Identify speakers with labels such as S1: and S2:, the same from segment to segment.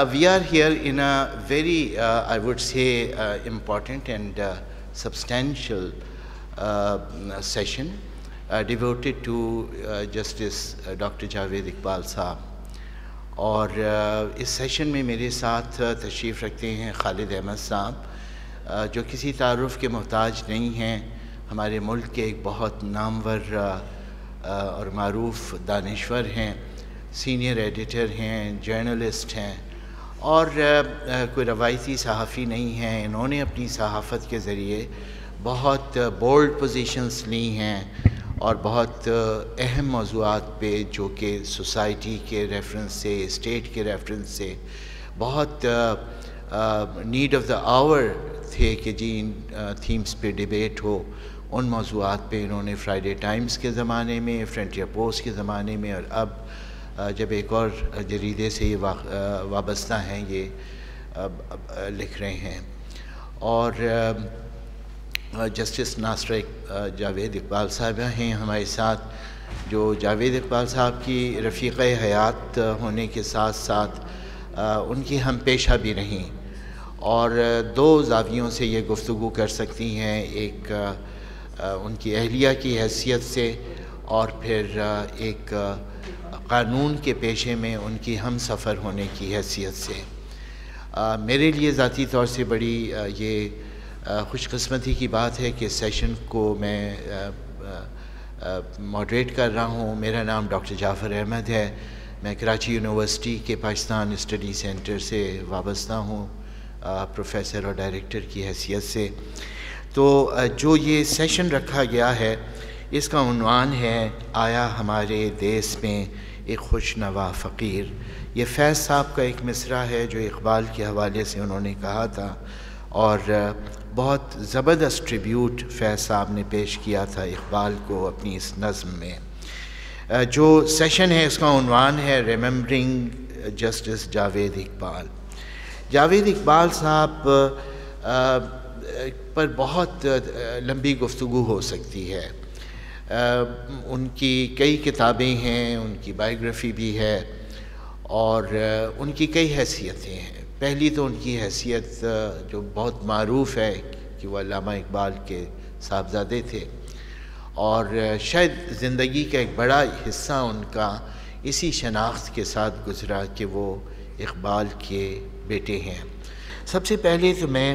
S1: We are here in a very, I would say, important and substantial session devoted to Justice Dr. Javed Iqbal साहब. और इस session में मेरे साथ तशरीफ़ रखते हैं खालिद अहमद साहब, जो किसी तारुफ़ के मोहताज नहीं हैं. हमारे मुल्क के एक बहुत नामवर और मारूफ़ दानिश्वर हैं, सीनियर एडिटर हैं, जर्नलिस्ट हैं और कोई रवायती सहाफ़ी नहीं हैं. इन्होंने अपनी सहाफ़त के ज़रिए बहुत बोल्ड पोजीशंस ली हैं और बहुत अहम मौज़ूआत पे जो कि सोसाइटी के रेफरेंस से, स्टेट के रेफरेंस से बहुत नीड ऑफ द आवर थे कि जी इन थीम्स पे डिबेट हो. उन मौज़ूआत पे इन्होंने फ्राइडे टाइम्स के ज़माने में, फ्रंटियर पोस्ट के ज़माने में और अब जब एक और जरीदे से ये वाबस्ता हैं, ये लिख रहे हैं. और जस्टिस नासिरा जावेद इकबाल साहब हैं हमारे साथ, जो जावेद इकबाल साहब की रफ़ीक़ हयात होने के साथ साथ उनकी हम पेशा भी रहीं और दो ज़ावियों से ये गुफ्तगू कर सकती हैं. एक उनकी अहलिया की हैसियत से और फिर एक क़ानून के पेशे में उनकी हम सफ़र होने की हैसियत से. मेरे लिए ज़ाती तौर से बड़ी ये खुशकिस्मती की बात है कि सेशन को मैं मॉडरेट कर रहा हूँ. मेरा नाम डॉक्टर जाफ़र अहमद है. मैं कराची यूनिवर्सिटी के पाकिस्तान स्टडी सेंटर से वाबस्ता हूँ, प्रोफेसर और डायरेक्टर की हैसियत से. तो जो ये सेशन रखा गया है, इसका उन्वान है आया हमारे देश में एक खुशनवा फ़कीर. ये फैज़ साहब का एक मिसरा है जो इकबाल के हवाले से उन्होंने कहा था और बहुत ज़बरदस्त ट्रिब्यूट फैज़ साहब ने पेश किया था इकबाल को अपनी इस नज़्म में. जो सेशन है इसका उन्वान है रिमेंबरिंग जस्टिस जावेद इकबाल. जावेद इकबाल साहब पर बहुत लंबी गुफ्तगू हो सकती है. उनकी कई किताबें हैं, उनकी बायोग्राफ़ी भी है और उनकी कई हैसियतें हैं. पहली तो उनकी हैसियत जो बहुत मारूफ़ है कि वो अल्लामा इकबाल के साहबज़ादे थे और शायद ज़िंदगी का एक बड़ा हिस्सा उनका इसी शनाख्त के साथ गुज़रा कि वो इकबाल के बेटे हैं. सबसे पहले तो मैं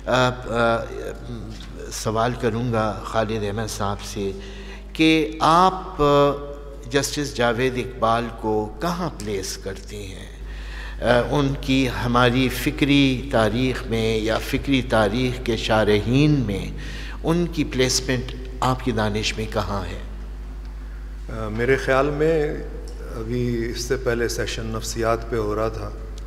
S1: सवाल करूँगा खालिद अहमद साहब से कि आप जस्टिस जावेद इकबाल को कहाँ प्लेस करते हैं, उनकी हमारी फ़िक्री तारीख़ में या फ़िक्री तारीख़ के शारहीन में उनकी प्लेसमेंट आपकी दानिश में कहाँ है?
S2: मेरे ख़्याल में अभी इससे पहले सेशन नफ्सियात पे हो रहा था.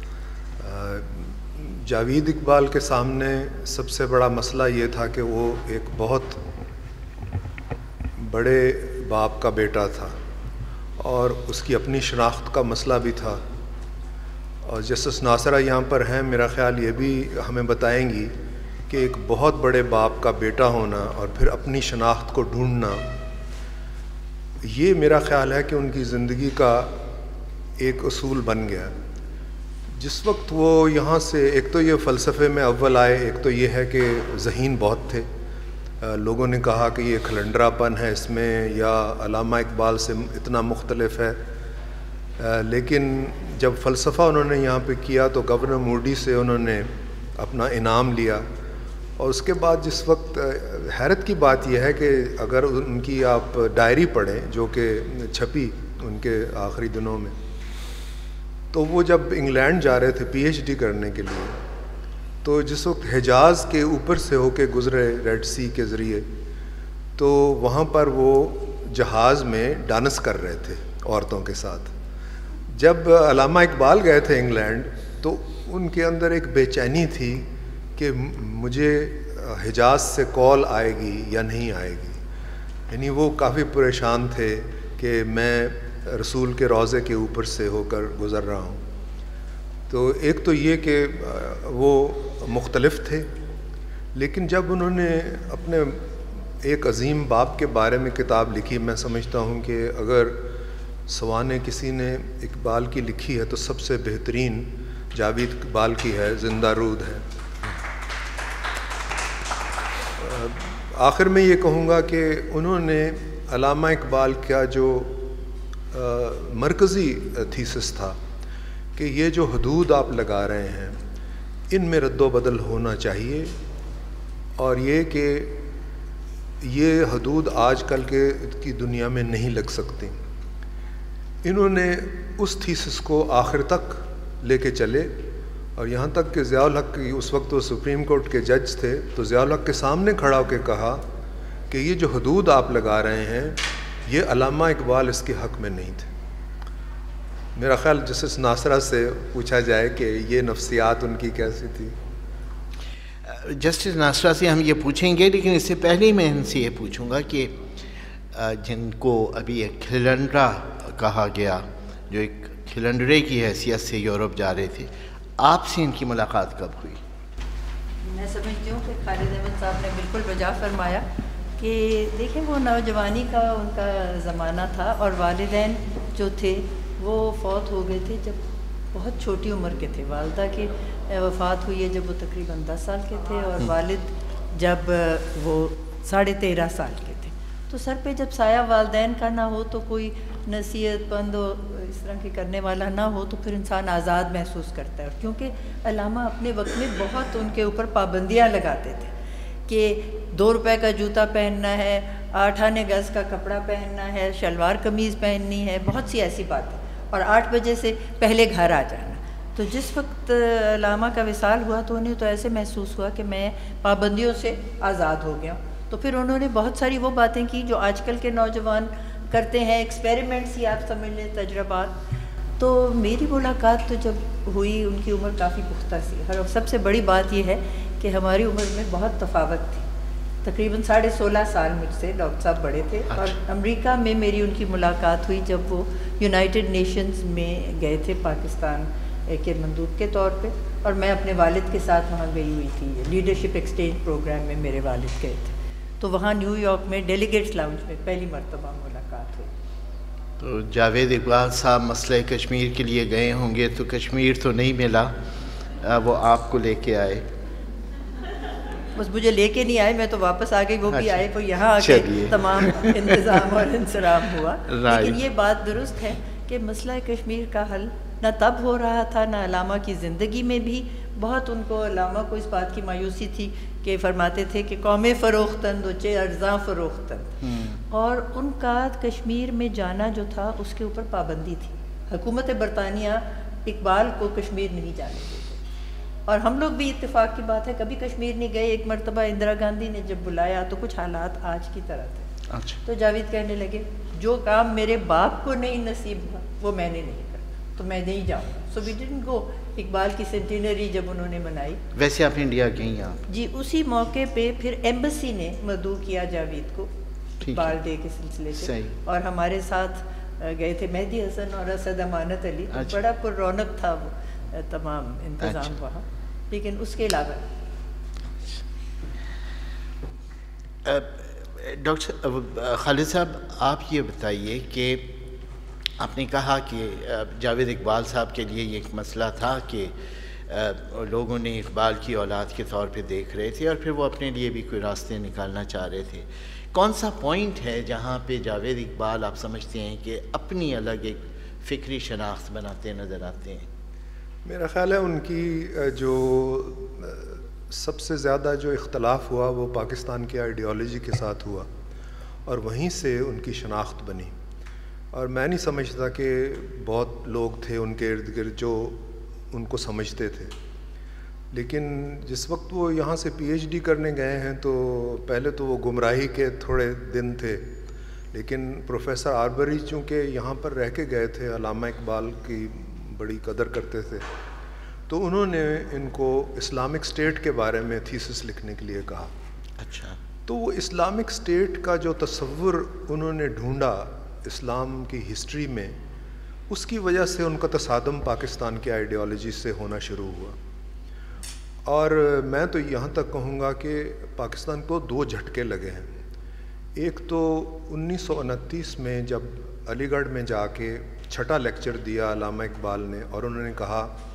S2: जावेद इकबाल के सामने सबसे बड़ा मसला ये था कि वो एक बहुत बड़े बाप का बेटा था और उसकी अपनी शनाख्त का मसला भी था. और जस्टिस नासिरा यहाँ पर हैं, मेरा ख़्याल ये भी हमें बताएंगी कि एक बहुत बड़े बाप का बेटा होना और फिर अपनी शनाख्त को ढूंढना, ये मेरा ख़्याल है कि उनकी ज़िंदगी का एक उसूल बन गया. जिस वक्त वो यहाँ से, एक तो ये फ़लसफ़े में अव्वल आए, एक तो ये है कि ज़हीन बहुत थे. लोगों ने कहा कि ये खलंडरापन है इसमें या अल्लामा इकबाल से इतना मुख्तलिफ है. लेकिन जब फ़लसफ़ा उन्होंने यहाँ पे किया तो गवर्नर मूडी से उन्होंने अपना इनाम लिया. और उसके बाद जिस वक्त हैरत की बात यह है कि अगर उनकी आप डायरी पढ़ें जो कि छपी उनके आखिरी दिनों में, तो वो जब इंग्लैंड जा रहे थे पीएचडी करने के लिए, तो जिस वक्त हिजाज़ के ऊपर से होके गुज़रे रेड सी के ज़रिए, तो वहाँ पर वो जहाज़ में डांस कर रहे थे औरतों के साथ. जब अल्लामा इकबाल गए थे इंग्लैंड तो उनके अंदर एक बेचैनी थी कि मुझे हिजाज़ से कॉल आएगी या नहीं आएगी. यानी वो काफ़ी परेशान थे कि मैं रसूल के रोज़े के ऊपर से होकर गुज़र रहा हूँ. तो एक तो ये कि वो मुख्तलिफ थे, लेकिन जब उन्होंने अपने एक अजीम बाप के बारे में किताब लिखी, मैं समझता हूँ कि अगर सवाने किसी ने इकबाल की लिखी है तो सबसे बेहतरीन جاوید اقبال کی ہے، زندہ رود ہے۔ آخر میں یہ کہوں گا کہ انہوں نے علامہ اقبال کا جو مرکزی تھیسس تھا کہ یہ جو حدود آپ لگا رہے ہیں ان میں رد و بدل ہونا چاہیے، اور یہ کہ یہ حدود آج کل کی دنیا میں نہیں لگ سکتی۔ انہوں نے اس تھیسس کو آخر تک لے کے چلے، اور یہاں تک کہ ضیاء الحق کی اس وقت وہ سپریم کورٹ کے جج تھے، تو ضیاء الحق کے سامنے کھڑا ہو کے کہا کہ یہ جو حدود آپ لگا رہے ہیں یہ علامہ اقبال اس کے حق میں نہیں تھے۔ میرا خیال جسٹس ناصرہ سے پوچھا جائے کہ یہ نفسیات ان کی کیسی تھی۔
S1: جسٹس ناصرہ سے ہم یہ پوچھیں گے، لیکن اس سے پہلے میں ان سے یہ پوچھوں گا کہ جن کو ابھی ایک کھلنڈرا کہا گیا، جو ایک کھلنڈرے کی حیثیت سے یورپ جا رہے تھے، آپ سے ان کی ملاقات کب ہوئی؟
S3: میں سمجھتی ہوں کہ خالد احمد صاحب نے بالکل بجا فرمایا کہ دیکھیں وہ نوجوانی کا ان کا زمانہ تھا، اور والدین جو تھے وہ فوت ہو گئے تھے جب بہت چھوٹی عمر کے تھے۔ والدہ کی وفات ہوئی ہے جب وہ تقریباً 10 سال کے تھے، اور والد جب وہ 13.5 سال کے تھے۔ تو سر پہ جب سایہ والدین کا نہ ہو تو کوئی نصیحت بند اس طرح کے کرنے والا نہ ہو تو پھر انسان آزاد محسوس کرتا ہے۔ اور کیونکہ علامہ اپنے وقت میں بہت ان کے اوپر پابندیاں لگاتے تھے کہ 2 روپے کا جوتا پہننا ہے، 8 آنے گز کا کپڑا پہننا ہے، شلوار قمیض پہننی ہے، بہت سی ایسی باتیں، اور 8 بجے سے پہلے گھر آ جانا۔ تو جس وقت علامہ کا وصال ہوا تو انہیں تو ایسے محسوس ہوا کہ میں پابندیوں سے آزاد ہو گیا ہوں۔ تو پھر انہوں نے بہت ساری وہ باتیں کی جو آج کل کے نوجوان کرتے ہیں، ایکسپیریمنٹس ہی آپ سمجھ لیں، تجربات۔ تو میری ملاقات تو جب ہوئی ان کی عمر کافی پختہ سی، اور سب سے بڑی بات یہ ہے کہ ہماری عمر میں بہت تفاوت تھی، تقریباً 16.5 سال مجھ سے ڈاکٹر صاحب بڑے تھے۔ اور امریکہ میں میری ان کی ملاقات ہوئی جب وہ یونائٹڈ نیشنز میں گئے تھے پاکستان کے مندوب کے طور پہ، اور میں اپنے والد کے ساتھ وہاں گئی ہوئی تھی، لیڈرشپ ایکسچینج پروگرام میں میرے والد گئے تھے۔ تو وہاں نیو یارک میں ڈیلیگیٹس لاؤنج میں پہلی مرتبہ ملاقات ہوئی۔
S1: تو جاوید اقبال صاحب مسئلہ کشمیر کے لیے گئے ہوں گے، تو کشمیر تو نہیں ملا، وہ آپ کو لے کے آئے؟
S3: بس مجھے لے کے نہیں آئے، میں تو واپس آ گئی، وہ بھی آئے، وہ یہاں آ کے تمام انتظام اور انصرام ہوا۔ لیکن یہ بات درست ہے کہ مسئلہ کشمیر کا حل نہ تب ہو رہا تھا، نہ علامہ کی زندگی میں بھی۔ بہت ان کو، علامہ کو اس بات کی مایوسی تھی کہ فرماتے تھے کہ قوم فروختند وچے ارزاں فروختند، اور ان کا کشمیر میں جانا جو تھا اس کے اوپر پابندی تھی۔ حکومت برطانیہ اقبال کو کشمیر نہیں جانے دیتے، اور ہم لوگ بھی اتفاق کی بات ہے کبھی کشمیر نہیں گئے۔ ایک مرتبہ اندرا گاندھی نے جب بلایا تو کچھ حالات آج کی طرح تھے۔ تو جاوید کہنے لگے جو کام میرے باپ کو نہیں نصیب ہوا وہ میں نے نہیں کرنا، تو میں نہیں جاؤں گا۔ سو وی ڈڈنٹ گو۔ اقبال کی سینٹینری جب انہوں نے منائی،
S1: ویسے آپ انڈیا گئی آپ؟
S3: جی، اسی موقع پہ پھر ایمبیسی نے مدعو کیا جاوید کو اقبال ڈے کے سلسلے سے، اور ہمارے ساتھ گئے تھے مہدی حسن اور اسد امانت علی۔ بڑا پر رونق تھا وہ تمام انتظام وہاں۔ لیکن اس کے علاوہ
S1: ڈاکٹر خالد صاحب، آپ یہ بتائیے کہ آپ نے کہا کہ جاوید اقبال صاحب کے لیے یہ ایک مسئلہ تھا کہ لوگوں نے اقبال کی اولاد کے طور پہ دیکھ رہے تھے، اور پھر وہ اپنے لیے بھی کوئی راستے نکالنا چاہ رہے تھے۔ کون سا پوائنٹ ہے جہاں پہ جاوید اقبال آپ سمجھتے ہیں کہ اپنی الگ ایک فکری شناخت بناتے نظر آتے ہیں؟
S2: میرا خیال ہے ان کی جو سب سے زیادہ جو اختلاف ہوا وہ پاکستان کی آئیڈیالوجی کے ساتھ ہوا، اور وہیں سے ان کی شناخت بنی۔ اور میں نہیں سمجھتا کہ بہت لوگ تھے ان کے ارد گرد جو ان کو سمجھتے تھے، لیکن جس وقت وہ یہاں سے پی ایچ ڈی کرنے گئے ہیں تو پہلے تو وہ گمراہی کے تھوڑے دن تھے، لیکن پروفیسر آربری چونکہ یہاں پر رہ کے گئے تھے، علامہ اقبال کی بڑی قدر کرتے تھے، تو انہوں نے ان کو اسلامک اسٹیٹ کے بارے میں تھیسس لکھنے کے لیے کہا۔
S1: اچھا،
S2: تو وہ اسلامک اسٹیٹ کا جو تصور انہوں نے ڈھونڈا اسلام کی ہسٹری میں، اس کی وجہ سے ان کا تصادم پاکستان کی آئیڈیالوجی سے ہونا شروع ہوا۔ اور میں تو یہاں تک کہوں گا کہ پاکستان کو 2 جھٹکے لگے ہیں۔ ایک تو 1929 میں جب علی گڑھ میں جا کے 6واں لیکچر دیا علامہ اقبال نے، اور انہوں نے کہا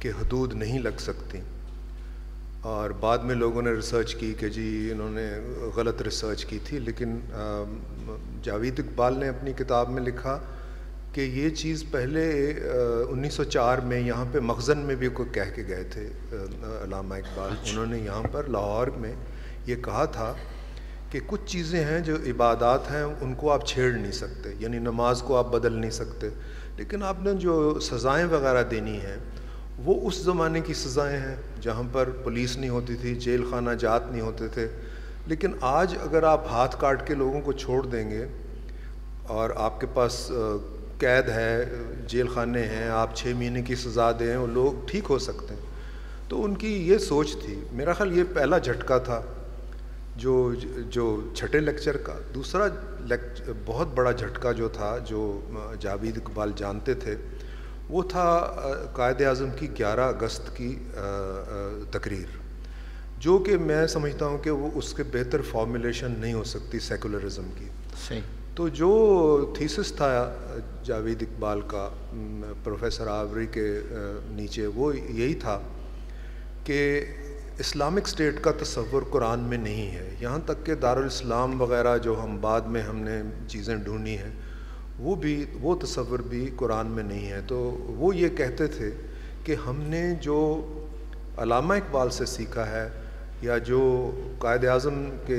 S2: کہ حدود نہیں لگ سکتی، اور بعد میں لوگوں نے ریسرچ کی کہ جی انہوں نے غلط ریسرچ کی تھی، لیکن جاوید اقبال نے اپنی کتاب میں لکھا کہ یہ چیز پہلے 1904 میں یہاں پہ مخزن میں بھی کوئی کہہ کے گئے تھے علامہ اقبال. انہوں نے یہاں پر لاہور میں یہ کہا تھا کہ کچھ چیزیں ہیں جو عبادات ہیں ان کو آپ چھیڑ نہیں سکتے، یعنی نماز کو آپ بدل نہیں سکتے، لیکن آپ نے جو سزائیں وغیرہ دینی ہیں وہ اس زمانے کی سزائیں ہیں جہاں پر پولیس نہیں ہوتی تھی، جیل خانہ جات نہیں ہوتے تھے. لیکن آج اگر آپ ہاتھ کاٹ کے لوگوں کو چھوڑ دیں گے اور آپ کے پاس قید ہے، جیل خانے ہیں، آپ 6 مہینے کی سزا دیں وہ لوگ ٹھیک ہو سکتے ہیں. تو ان کی یہ سوچ تھی. میرا خیال یہ پہلا جھٹکا تھا جو چھٹے لیکچر کا. دوسرا بہت بڑا جھٹکا جو تھا جو جاوید اقبال جانتے تھے وہ تھا قائد اعظم کی 11 اگست کی تقریر، جو کہ میں سمجھتا ہوں کہ وہ اس کے بہتر فارمولیشن نہیں ہو سکتی سیکولرزم کی.
S1: صحیح. تو
S2: جو تھیسس تھا جاوید اقبال کا پروفیسر آوری کے نیچے وہ یہی تھا کہ اسلامک اسٹیٹ کا تصور قرآن میں نہیں ہے، یہاں تک کہ دارالاسلام وغیرہ جو ہم نے چیزیں ڈھونڈی ہیں وہ تصور بھی قرآن میں نہیں ہے. تو وہ یہ کہتے تھے کہ ہم نے جو علامہ اقبال سے سیکھا ہے یا جو قائد اعظم کے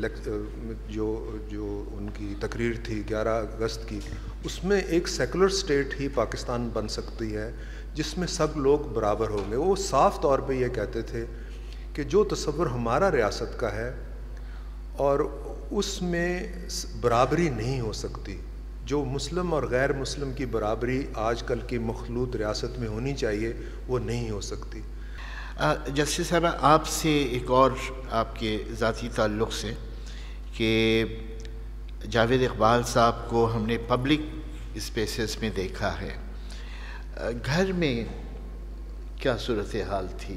S2: جو ان کی تقریر تھی 11 اگست کی، اس میں ایک سیکولر اسٹیٹ ہی پاکستان بن سکتی ہے جس میں سب لوگ برابر ہوں گے. وہ صاف طور پہ یہ کہتے تھے کہ جو تصور ہمارا ریاست کا ہے اور اس میں برابری نہیں ہو سکتی، جو مسلم اور غیر مسلم کی برابری آج کل کی مخلوط ریاست میں ہونی چاہیے وہ نہیں ہو سکتی.
S1: جسٹس صاحب آپ سے ایک اور آپ کے ذاتی تعلق سے کہ جاوید اقبال صاحب کو ہم نے پبلک اسپیسز میں دیکھا ہے، گھر میں کیا صورتحال تھی؟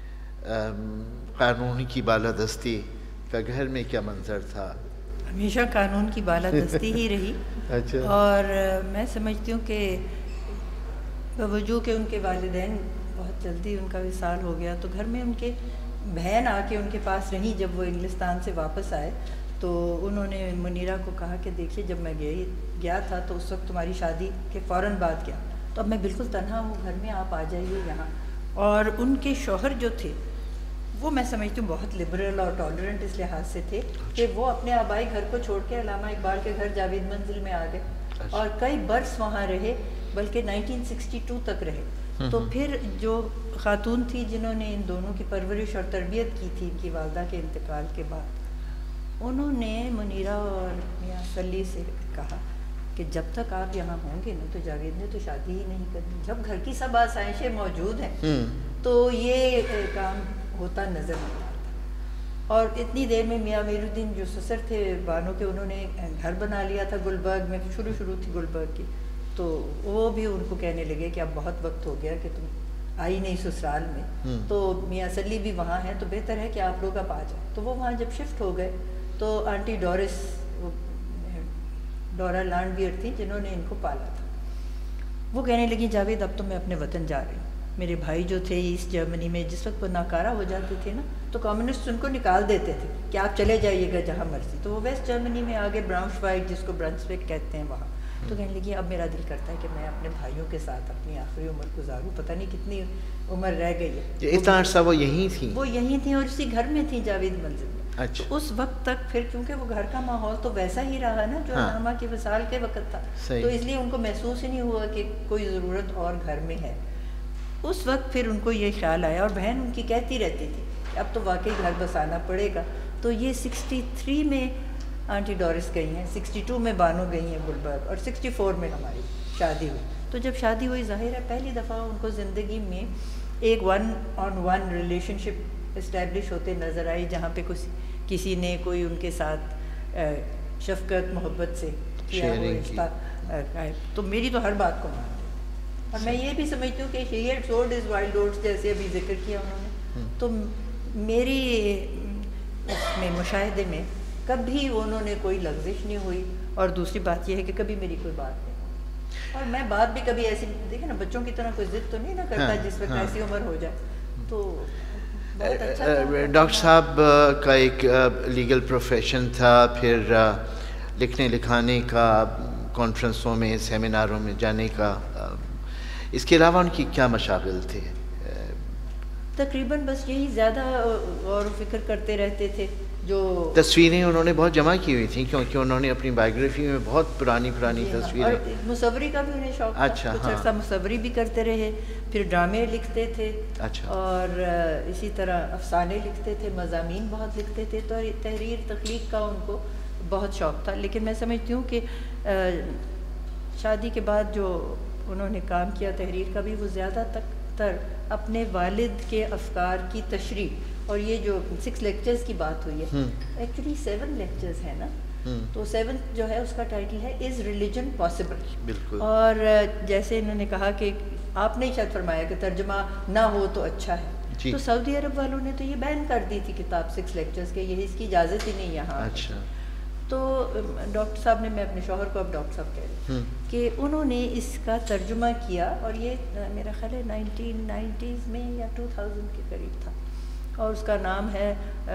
S1: قانون کی بالادستی کا گھر میں کیا منظر تھا؟
S3: ہمیشہ قانون کی بالادستی ہی رہی.
S1: اچھا.
S3: اور میں سمجھتی ہوں کہ باوجود کہ ان کے والدین بہت جلدی ان کا وصال ہو گیا، تو گھر میں ان کے بہن آ کے ان کے پاس رہی. جب وہ انگلستان سے واپس آئے تو انہوں نے منیرہ کو کہا کہ دیکھیے جب میں گیا تھا تو اس وقت تمہاری شادی کے فوراً بعد گیا، تو اب میں بالکل تنہا ہوں گھر میں، آپ آ جائیے یہاں. اور ان کے شوہر جو تھے وہ میں سمجھتی ہوں بہت لبرل اور ٹالرنٹ اس لحاظ سے تھے کہ وہ اپنے آبائی گھر کو چھوڑ کے علامہ اقبال کے گھر جاوید منزل میں آ گئے اور کئی برس وہاں رہے، بلکہ 1962 تک رہے. تو پھر جو خاتون تھی جنہوں نے ان دونوں کی پرورش اور تربیت کی تھی ان کی والدہ کے انتقال کے بعد، انہوں نے منیرہ اور میاں سلی سے کہا کہ جب تک آپ یہاں ہوں گے نا تو جاوید نے تو شادی ہی نہیں کرنی. جب گھر کی سب آسائشیں موجود ہیں تو یہ کام ہوتا نظر نہیں آتا. اور اتنی دیر میں میاں امیر الدین جو سسر تھے بانو کے، انہوں نے گھر بنا لیا تھا گلبرگ میں، شروع تھی گلبرگ کی. تو وہ بھی ان کو کہنے لگے کہ اب بہت وقت ہو گیا کہ تم آئی نہیں سسرال میں، تو میاں سلی بھی وہاں ہیں تو بہتر ہے کہ آپ لوگ اب آ جائیں. تو وہ وہاں جب شفٹ ہو گئے تو آنٹی ڈورا لانڈویئر تھیں جنہوں نے ان کو پالا تھا، وہ کہنے لگی جاوید اب تو میں اپنے وطن جا رہی ہوں. میرے بھائی جو تھے ایسٹ جرمنی میں، جس وقت وہ ناکارہ ہو جاتے تھے نا تو کمیونسٹ ان کو نکال دیتے تھے کہ آپ چلے جائیے گا جہاں مرضی. تو وہ ویسٹ جرمنی میں آگے براؤنشوائگ جس کو برنسوک کہتے ہیں وہاں. تو کہنے لگی اب میرا دل کرتا ہے کہ میں اپنے بھائیوں کے ساتھ اپنی آخری عمر گزاروں، پتہ نہیں کتنی عمر رہ گئی ہے.
S1: اتنا عرصہ وہ یہیں تھیں؟
S3: وہ یہیں تھیں اور اسی گھر میں تھیں جاوید منزل میں.
S1: اچھا.
S3: تو اس وقت تک پھر کیونکہ وہ گھر کا ماحول تو ویسا ہی رہا نا جو علامہ کے وصال کے وقت تھا، تو اس لیے ان کو محسوس ہی نہیں ہوا کہ کوئی ضرورت اور گھر میں ہے. اس وقت پھر ان کو یہ خیال آیا، اور بہن ان کی کہتی رہتی تھی کہ اب تو واقعی گھر بسانا پڑے گا. تو یہ 63 میں آنٹی ڈورس گئی ہیں، 62 میں بانو گئی ہیں گلبرگ، اور 64 میں ہماری شادی ہوئی. تو جب شادی ہوئی ظاہر ہے پہلی دفعہ ان کو زندگی میں ایک 1-on-1 ریلیشن شپ اسٹیبلش ہوتے نظر آئی، جہاں پہ کسی نے کوئی ان کے ساتھ شفقت محبت سے کیا وہ رشتہ قائم. تو میری تو ہر بات کو مانتے. اور میں یہ بھی سمجھتی ہوں کہ she had sold his wild oats جیسے ابھی ذکر کیا انہوں نے. تو میری اس میں مشاہدے میں کبھی انہوں نے کوئی لغزش نہیں ہوئی، اور دوسری بات یہ ہے کہ کبھی میری کوئی بات نہیں. اور میں بات بھی کبھی ایسی دیکھیں نا بچوں کی طرح کوئی ضد تو نہیں نہ کرتا جس وقت ایسی عمر ہو جائے. تو بہت اچھا.
S1: ڈاکٹر صاحب کا ایک لیگل پروفیشن تھا, پھر لکھنے لکھانے کا, کانفرنسوں میں سیمیناروں میں جانے کا, اس کے علاوہ ان کی کیا مشاغل تھے؟
S3: تقریباً بس یہی زیادہ غور و فکر کرتے رہتے تھے. جو
S1: تصویریں انہوں نے بہت جمع کی ہوئی تھیں کیونکہ انہوں نے اپنی بائیوگرافی میں بہت پرانی تصویریں.
S3: اور مصوری کا بھی انہیں شوق تھا.
S1: اچھا,
S3: کچھ عرصہ مصوری بھی کرتے رہے, پھر ڈرامے لکھتے تھے.
S1: اچھا.
S3: اور اسی طرح افسانے لکھتے تھے, مضامین بہت لکھتے تھے. تو تحریر تخلیق کا ان کو بہت شوق تھا. لیکن میں سمجھتی ہوں کہ شادی کے بعد جو انہوں نے کام کیا تحریر کا بھی, وہ زیادہ تر اپنے والد کے افکار کی تشریح. اور یہ جو 6 لیکچرز کی بات ہوئی ہے, ایکچولی 7 لیکچرز ہیں نا, تو 7 جو ہے اس کا ٹائٹل ہے از ریلیجن پاسبل.
S1: بالکل.
S3: اور جیسے انہوں نے کہا کہ آپ نے شاید فرمایا کہ ترجمہ نہ ہو تو اچھا ہے, تو سعودی عرب والوں نے تو یہ بین کر دی تھی کتاب 6 لیکچرز کے, یہ اس کی اجازت ہی نہیں یہاں.
S1: اچھا. تو
S3: ڈاکٹر صاحب نے, میں اپنے شوہر کو اب ڈاکٹر صاحب کہہ رہی کہ انہوں نے اس کا ترجمہ کیا, اور یہ میرا خیال ہے 1990s میں یا 2000 کے قریب تھا, اور اس کا نام ہے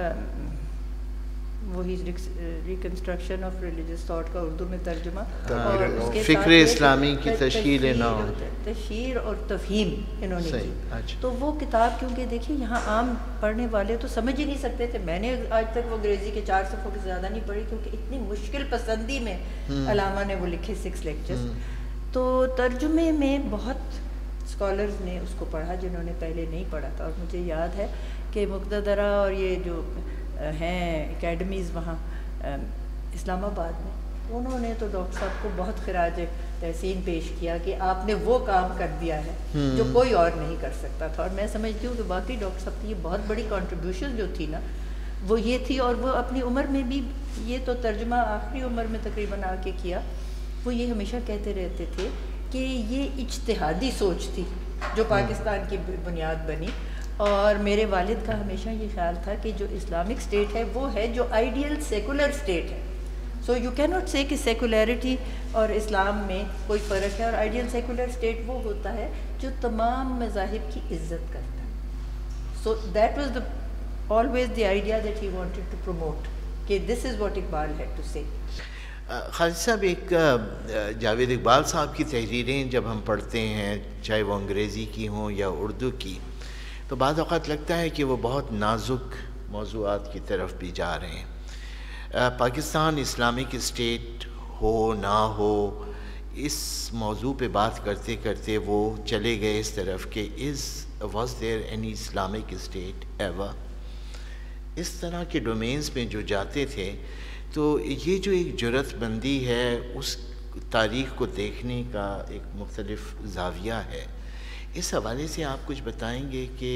S3: وہی ریکنسٹرکشن آف ریلیجس تھاٹ کا اردو میں ترجمہ, اور اس کے
S1: فکر اسلامی کی تشکیل نو,
S3: تشہیر اور تفہیم انہوں نے کی. تو وہ کتاب کیونکہ دیکھیں یہاں عام پڑھنے والے تو سمجھ ہی نہیں سکتے تھے. میں نے آج تک وہ انگریزی کے 4 صفحوں سے زیادہ نہیں پڑھی, کیونکہ اتنی مشکل پسندی میں علامہ نے وہ لکھے 6 لیکچرز. تو ترجمے میں بہت اسکالرز نے اس کو پڑھا جنہوں نے پہلے نہیں پڑھا تھا. اور مجھے یاد ہے کہ مقتدرہ اور یہ جو ہیں اکیڈمیز وہاں اسلام آباد میں, انہوں نے تو ڈاکٹر صاحب کو بہت خراج تحسین پیش کیا کہ آپ نے وہ کام کر دیا ہے جو کوئی اور نہیں کر سکتا تھا. اور میں سمجھتی ہوں کہ باقی ڈاکٹر صاحب کی یہ بہت بڑی کنٹریبیوشن جو تھی نا, وہ یہ تھی. اور وہ اپنی عمر میں بھی, یہ تو ترجمہ آخری عمر میں تقریباً آ کے کیا, وہ یہ ہمیشہ کہتے رہتے تھے کہ یہ اجتہادی سوچ تھی جو پاکستان کی بنیاد بنی. اور میرے والد کا ہمیشہ یہ خیال تھا کہ جو اسلامک اسٹیٹ ہے وہ ہے جو آئیڈیل سیکولر اسٹیٹ ہے. سو یو کی ناٹ سے کہ سیکولیرٹی اور اسلام میں کوئی فرق ہے, اور آئیڈیل سیکولر اسٹیٹ وہ ہوتا ہے جو تمام مذاہب کی عزت کرتا ہے. So that was always the idea that he wanted to promote, کہ this is what Iqbal had to say.
S1: Khalid صاحب, ایک جاوید اقبال صاحب کی تحریریں جب ہم پڑھتے ہیں, چاہے وہ انگریزی کی ہوں یا اردو کی, تو بعض اوقات لگتا ہے کہ وہ بہت نازک موضوعات کی طرف بھی جا رہے ہیں. پاکستان اسلامک اسٹیٹ ہو نہ ہو, اس موضوع پہ بات کرتے کرتے وہ چلے گئے اس طرف کہ was there any Islamic state ever. اس طرح کے ڈومینز میں جو جاتے تھے, تو یہ جو ایک جرأت بندی ہے, اس تاریخ کو دیکھنے کا ایک مختلف زاویہ ہے. اس حوالے سے آپ کچھ بتائیں گے کہ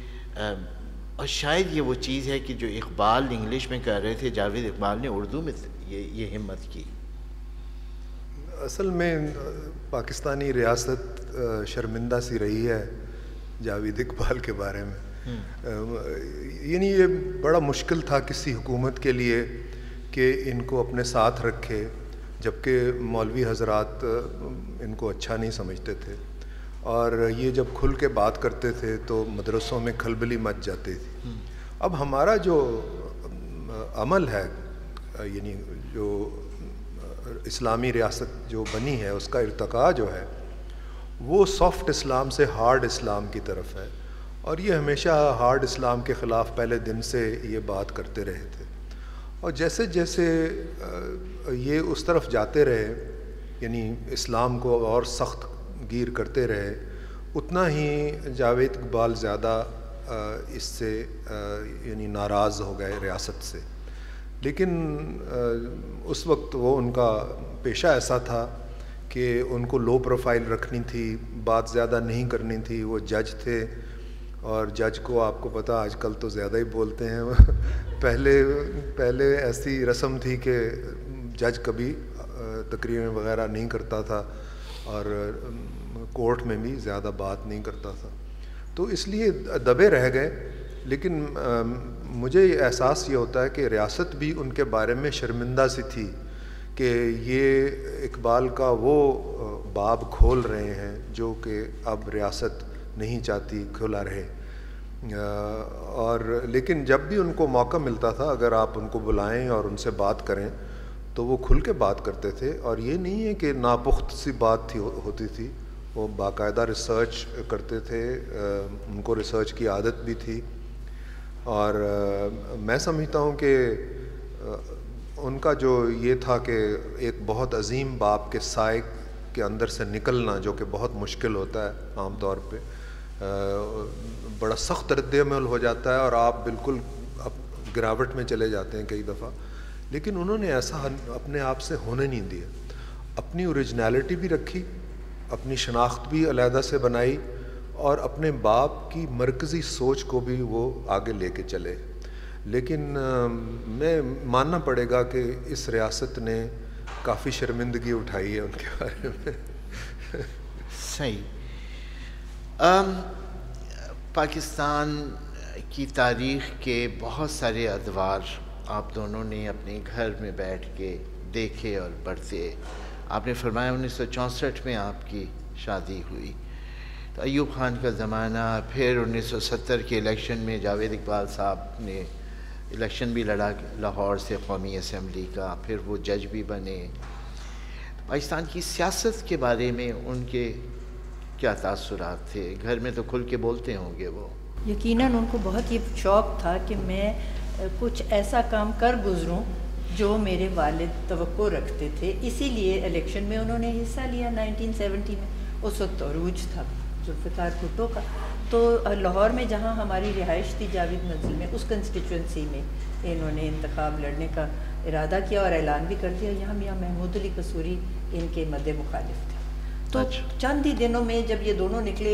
S1: اور شاید یہ وہ چیز ہے کہ جو اقبال انگلش میں کر رہے تھے, جاوید اقبال نے اردو میں یہ ہمت کی.
S2: اصل میں پاکستانی ریاست شرمندہ سی رہی ہے جاوید اقبال کے بارے میں. یعنی یہ بڑا مشکل تھا کسی حکومت کے لیے کہ ان کو اپنے ساتھ رکھے, جبکہ مولوی حضرات ان کو اچھا نہیں سمجھتے تھے, اور یہ جب کھل کے بات کرتے تھے تو مدرسوں میں کھلبلی مچ جاتی تھی. اب ہمارا جو عمل ہے, یعنی جو اسلامی ریاست جو بنی ہے, اس کا ارتقاء جو ہے وہ سافٹ اسلام سے ہارڈ اسلام کی طرف ہے. اور یہ ہمیشہ ہارڈ اسلام کے خلاف پہلے دن سے یہ بات کرتے رہے تھے. اور جیسے جیسے یہ اس طرف جاتے رہے, یعنی اسلام کو اور سخت گیر کرتے رہے, اتنا ہی جاوید اقبال زیادہ اس سے یعنی ناراض ہو گئے ریاست سے. لیکن اس وقت وہ ان کا پیشہ ایسا تھا کہ ان کو لو پروفائل رکھنی تھی, بات زیادہ نہیں کرنی تھی. وہ جج تھے, اور جج کو آپ کو پتہ آج کل تو زیادہ ہی بولتے ہیں. پہلے ایسی رسم تھی کہ جج کبھی تقریریں وغیرہ نہیں کرتا تھا, اور کورٹ میں بھی زیادہ بات نہیں کرتا تھا, تو اس لیے دبے رہ گئے. لیکن مجھے احساس یہ ہوتا ہے کہ ریاست بھی ان کے بارے میں شرمندہ سی تھی کہ یہ اقبال کا وہ باب کھول رہے ہیں جو کہ اب ریاست نہیں چاہتی کھلا رہے. اور لیکن جب بھی ان کو موقع ملتا تھا اگر آپ ان کو بلائیں اور ان سے بات کریں تو وہ کھل کے بات کرتے تھے. اور یہ نہیں ہے کہ ناپخت سی بات ہوتی تھی, وہ باقاعدہ ریسرچ کرتے تھے, ان کو ریسرچ کی عادت بھی تھی. اور میں سمجھتا ہوں کہ ان کا جو یہ تھا کہ ایک بہت عظیم باپ کے سائے کے اندر سے نکلنا, جو کہ بہت مشکل ہوتا ہے عام طور پہ, بڑا سخت رد عمل ہو جاتا ہے اور آپ بالکل گراوٹ میں چلے جاتے ہیں کئی دفعہ. لیکن انہوں نے ایسا اپنے آپ سے ہونے نہیں دیا, اپنی اوریجنلٹی بھی رکھی, اپنی شناخت بھی علیحدہ سے بنائی, اور اپنے باپ کی مرکزی سوچ کو بھی وہ آگے لے کے چلے. لیکن میں ماننا پڑے گا کہ اس ریاست نے کافی شرمندگی اٹھائی ہے ان کے بارے میں.
S1: صحیح. پاکستان کی تاریخ کے بہت سارے ادوار آپ دونوں نے اپنے گھر میں بیٹھ کے دیکھے اور پڑھتے. آپ نے فرمایا 1964 میں آپ کی شادی ہوئی, تو ایوب خان کا زمانہ, پھر 1970 کے الیکشن میں جاوید اقبال صاحب نے الیکشن بھی لڑا لاہور سے قومی اسمبلی کا, پھر وہ جج بھی بنے. پاکستان کی سیاست کے بارے میں ان کے کیا تاثرات تھے؟ گھر میں تو کھل کے بولتے ہوں گے وہ.
S3: یقیناً ان کو بہت یہ شوق تھا کہ میں کچھ ایسا کام کر گزروں جو میرے والد توقع رکھتے تھے. اسی لیے الیکشن میں انہوں نے حصہ لیا 1970 میں. اس وقت عروج تھا ذوالفقار بھٹو کا. تو لاہور میں جہاں ہماری رہائش تھی جاوید منزل میں, اس کنسٹیچوئنسی میں انہوں نے انتخاب لڑنے کا ارادہ کیا اور اعلان بھی کر دیا. یہاں میاں محمود علی قصوری ان کے مد مخالف تھے. تو چند ہی دنوں میں جب یہ دونوں نکلے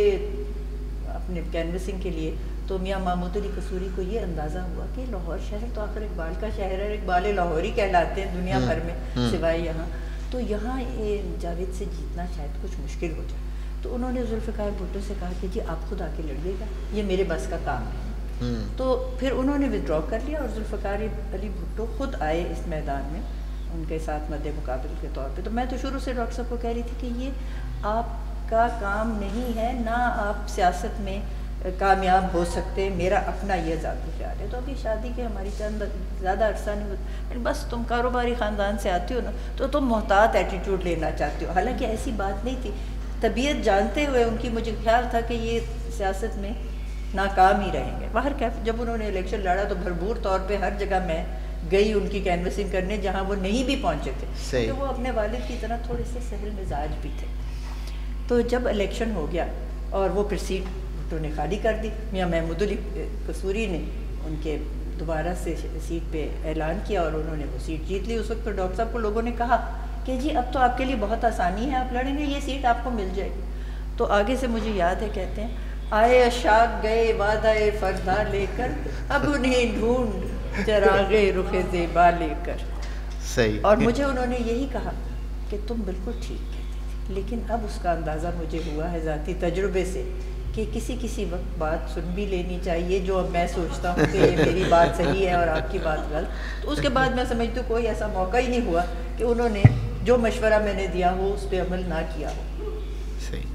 S3: اپنے کینوسنگ کے لیے, تو میاں محمود علی قصوری کو یہ اندازہ ہوا کہ لاہور شہر تو آخر اقبال کا شہر ہے, اقبال لاہوری کہلاتے ہیں دنیا بھر میں سوائے یہاں, تو یہاں جاوید سے جیتنا شاید کچھ مشکل ہو جائے. تو انہوں نے ذوالفقار بھٹو سے کہا کہ جی آپ خود آ کے لڑیے گا, یہ میرے بس کا کام ہے. تو پھر انہوں نے ودرا کر لیا اور ذوالفقار علی بھٹو خود آئے اس میدان میں ان کے ساتھ مد مقابل کے طور پہ. تو میں تو شروع سے ڈاکٹر صاحب کو کہہ رہی تھی کہ یہ آپ کا کام نہیں ہے, نہ آپ سیاست میں کامیاب ہو سکتے, میرا اپنا یہ ذاتی خیال ہے. تو ابھی شادی کے ہماری چند زیادہ عرصہ نہیں ہوتا, بس تم کاروباری خاندان سے آتی ہو نا, تو تم محتاط ایٹیٹیوڈ لینا چاہتے ہو. حالانکہ ایسی بات نہیں تھی, طبیعت جانتے ہوئے ان کی مجھے خیال تھا کہ یہ سیاست میں ناکام ہی رہیں گے. باہر کیف جب انہوں نے الیکشن لڑا تو بھرپور طور پہ ہر جگہ میں گئی ان کی کینوسنگ کرنے جہاں وہ نہیں بھی پہنچے تھے, تو وہ اپنے والد کی طرح تھوڑے سے سہل مزاج بھی تھے. تو جب الیکشن ہو گیا اور وہ پھر سیٹ بھٹو نے خالی کر دی, میاں محمود علی قصوری نے ان کے دوبارہ سے سیٹ پہ اعلان کیا اور انہوں نے وہ سیٹ جیت لی. اس وقت پھر ڈاکٹر صاحب کو لوگوں نے کہا کہ جی اب تو آپ کے لیے بہت آسانی ہے, آپ لڑیں گے, یہ سیٹ آپ کو مل جائے گی. تو آگے سے مجھے یاد ہے کہتے ہیں, آئے اشاق گئے وعدہ فردا لے کر, اب انہیں ڈھونڈ چراغ رخ زیبا لے کر.
S1: صحیح.
S3: اور مجھے انہوں نے یہی کہا کہ تم بالکل ٹھیک کہتی تھی, لیکن اب اس کا اندازہ مجھے ہوا ہے ذاتی تجربے سے کہ کسی وقت بات سن بھی لینی چاہیے, جو اب میں سوچتا ہوں کہ یہ میری بات صحیح ہے اور آپ کی بات غلط. تو اس کے بعد میں سمجھتی ہوں کوئی ایسا موقع ہی نہیں ہوا کہ انہوں نے جو مشورہ میں نے دیا ہو اس پہ عمل نہ کیا ہو.
S1: صحیح.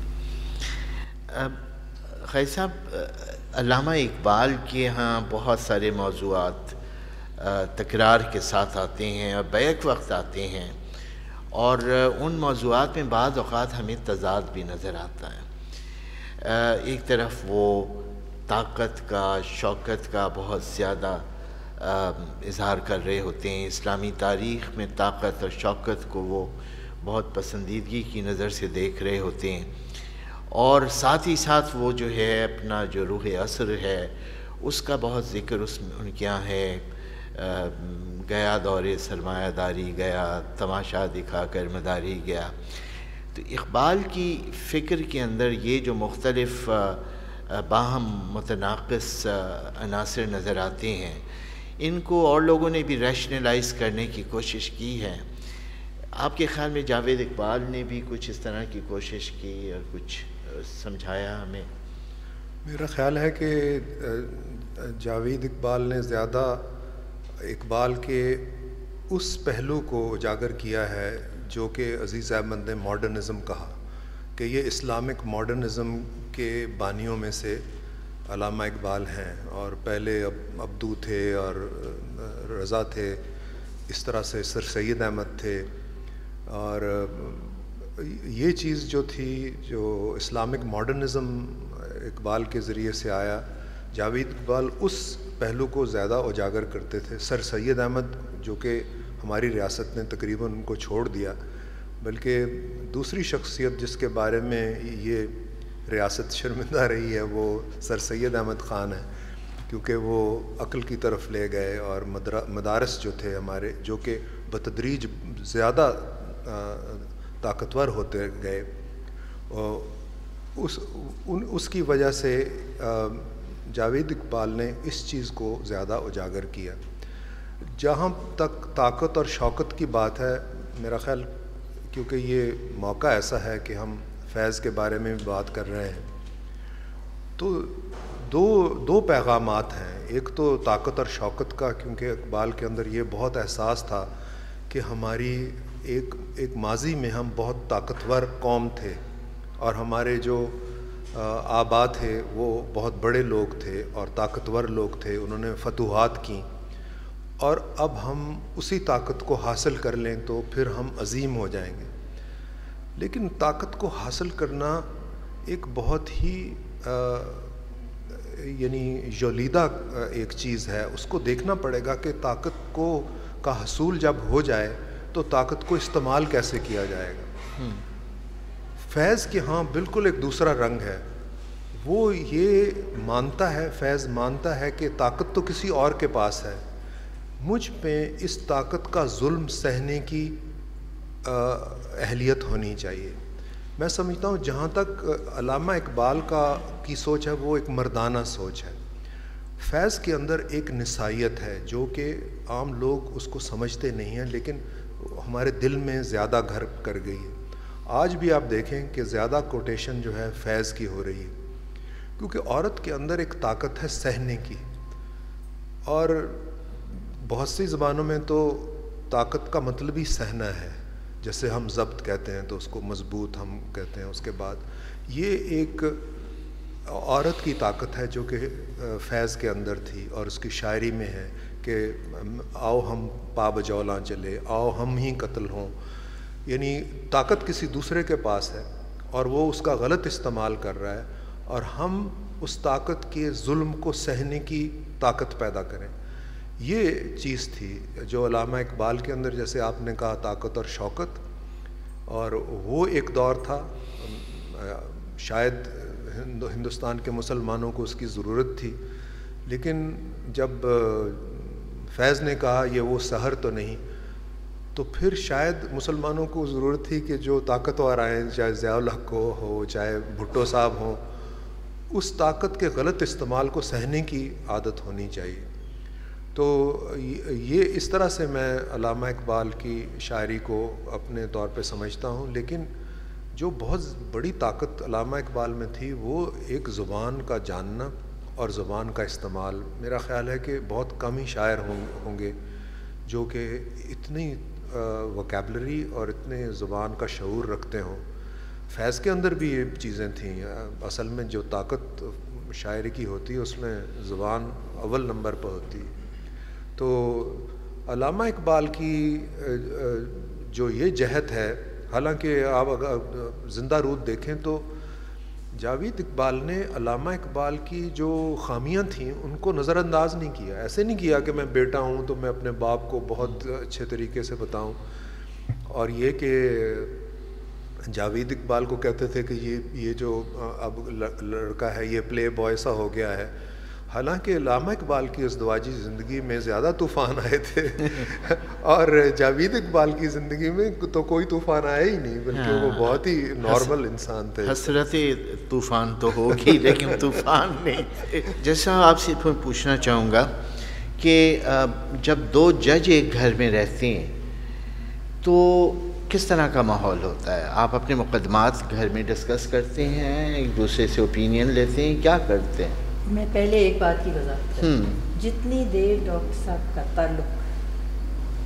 S1: خالد صاحب, علامہ اقبال کے ہاں بہت سارے موضوعات تکرار کے ساتھ آتے ہیں اور بیک وقت آتے ہیں, اور ان موضوعات میں بعض اوقات ہمیں تضاد بھی نظر آتا ہے. ایک طرف وہ طاقت کا, شوکت کا بہت زیادہ اظہار کر رہے ہوتے ہیں, اسلامی تاریخ میں طاقت اور شوکت کو وہ بہت پسندیدگی کی نظر سے دیکھ رہے ہوتے ہیں, اور ساتھ ہی ساتھ وہ جو ہے اپنا جو روح عصر ہے اس کا بہت ذکر ان کے یہاں ہے. گیا دور سرمایہ داری گیا, تماشا دکھا کر مداری گیا. تو اقبال کی فکر کے اندر یہ جو مختلف باہم متناقض عناصر نظر آتے ہیں, ان کو اور لوگوں نے بھی ریشنلائز کرنے کی کوشش کی ہے. آپ کے خیال میں جاوید اقبال نے بھی کچھ اس طرح کی کوشش کی اور کچھ سمجھایا ہمیں؟
S2: میرا خیال ہے کہ جاوید اقبال نے زیادہ اقبال کے اس پہلو کو اجاگر کیا ہے جو کہ عزیز احمد نے ماڈرنزم کہا، کہ یہ اسلامک ماڈرنزم کے بانیوں میں سے علامہ اقبال ہیں، اور پہلے عبدو تھے اور رضا تھے، اس طرح سے سر سید احمد تھے، اور یہ چیز جو تھی جو اسلامک ماڈرنزم اقبال کے ذریعے سے آیا، جاوید اقبال اس پہلو کو زیادہ اجاگر کرتے تھے۔ سر سید احمد جو کہ ہماری ریاست نے تقریباً ان کو چھوڑ دیا، بلکہ دوسری شخصیت جس کے بارے میں یہ ریاست شرمندہ رہی ہے وہ سر سید احمد خان ہے، کیونکہ وہ عقل کی طرف لے گئے، اور مدارس جو تھے ہمارے جو کہ بتدریج زیادہ طاقتور ہوتے گئے، اس کی وجہ سے جاوید اقبال نے اس چیز کو زیادہ اجاگر کیا۔ جہاں تک طاقت اور شوکت کی بات ہے، میرا خیال کیونکہ یہ موقع ایسا ہے کہ ہم فیض کے بارے میں بھی بات کر رہے ہیں، تو دو پیغامات ہیں۔ ایک تو طاقت اور شوکت کا، کیونکہ اقبال کے اندر یہ بہت احساس تھا کہ ہماری ایک ماضی میں ہم بہت طاقتور قوم تھے، اور ہمارے جو آبا تھے وہ بہت بڑے لوگ تھے اور طاقتور لوگ تھے، انہوں نے فتوحات کیں، اور اب ہم اسی طاقت کو حاصل کر لیں تو پھر ہم عظیم ہو جائیں گے۔ لیکن طاقت کو حاصل کرنا ایک بہت ہی یعنی جولیدہ ایک چیز ہے، اس کو دیکھنا پڑے گا کہ طاقت کا حصول جب ہو جائے تو طاقت کو استعمال کیسے کیا جائے گا۔ فیض کے ہاں بالکل ایک دوسرا رنگ ہے، وہ یہ مانتا ہے، فیض مانتا ہے کہ طاقت تو کسی اور کے پاس ہے، مجھ پہ اس طاقت کا ظلم سہنے کی اہلیت ہونی چاہیے۔ میں سمجھتا ہوں جہاں تک علامہ اقبال کی سوچ ہے وہ ایک مردانہ سوچ ہے، فیض کے اندر ایک نسائیت ہے جو کہ عام لوگ اس کو سمجھتے نہیں ہیں، لیکن ہمارے دل میں زیادہ گھر کر گئی ہے۔ آج بھی آپ دیکھیں کہ زیادہ کوٹیشن جو ہے فیض کی ہو رہی ہے، کیونکہ عورت کے اندر ایک طاقت ہے سہنے کی، اور بہت سی زبانوں میں تو طاقت کا مطلب ہی سہنا ہے، جیسے ہم ضبط کہتے ہیں تو اس کو مضبوط ہم کہتے ہیں۔ اس کے بعد یہ ایک عورت کی طاقت ہے جو کہ فیض کے اندر تھی، اور اس کی شاعری میں ہے کہ آؤ ہم پا بجولاں چلے، آؤ ہم ہی قتل ہوں، یعنی طاقت کسی دوسرے کے پاس ہے اور وہ اس کا غلط استعمال کر رہا ہے، اور ہم اس طاقت کے ظلم کو سہنے کی طاقت پیدا کریں۔ یہ چیز تھی جو علامہ اقبال کے اندر، جیسے آپ نے کہا، طاقت اور شوکت، اور وہ ایک دور تھا، شاید ہندوستان کے مسلمانوں کو اس کی ضرورت تھی، لیکن جب فیض نے کہا یہ وہ سحر تو نہیں، تو پھر شاید مسلمانوں کو ضرورت تھی کہ جو طاقتور آئیں، چاہے ضیاء الحق کو ہو، چاہے بھٹو صاحب ہوں، اس طاقت کے غلط استعمال کو سہنے کی عادت ہونی چاہیے۔ تو یہ اس طرح سے میں علامہ اقبال کی شاعری کو اپنے طور پہ سمجھتا ہوں، لیکن جو بہت بڑی طاقت علامہ اقبال میں تھی وہ ایک زبان کا جاننا اور زبان کا استعمال۔ میرا خیال ہے کہ بہت کم ہی شاعر ہوں گے جو کہ اتنی وکیبلری اور اتنے زبان کا شعور رکھتے ہوں۔ فیض کے اندر بھی یہ چیزیں تھیں، اصل میں جو طاقت شاعری کی ہوتی ہے اس میں زبان اول نمبر پر ہوتی۔ تو علامہ اقبال کی جو یہ جہت ہے، حالانکہ آپ اگر زندہ رود دیکھیں تو جاوید اقبال نے علامہ اقبال کی جو خامیاں تھیں ان کو نظر انداز نہیں کیا۔ ایسے نہیں کیا کہ میں بیٹا ہوں تو میں اپنے باپ کو بہت اچھے طریقے سے بتاؤں، اور یہ کہ جاوید اقبال کو کہتے تھے کہ یہ جو اب لڑکا ہے یہ پلے بوائے سا ہو گیا ہے، حالانکہ علامہ اقبال کی ازدواجی زندگی میں زیادہ طوفان آئے تھے اور جاوید اقبال کی زندگی میں تو کوئی طوفان آیا ہی نہیں، بلکہ وہ بہت ہی نارمل انسان تھے۔
S1: حسرت طوفان تو ہوگی لیکن طوفان نہیں۔ جیسا آپ سے پوچھنا چاہوں گا کہ جب دو جج ایک گھر میں رہتے ہیں تو کس طرح کا ماحول ہوتا ہے؟ آپ اپنے مقدمات گھر میں ڈسکس کرتے ہیں، ایک دوسرے سے اوپینین لیتے ہیں، کیا کرتے ہیں؟
S3: میں پہلے ایک بات کی وضاحت کروں، جتنی دیر ڈاکٹر صاحب کا تعلق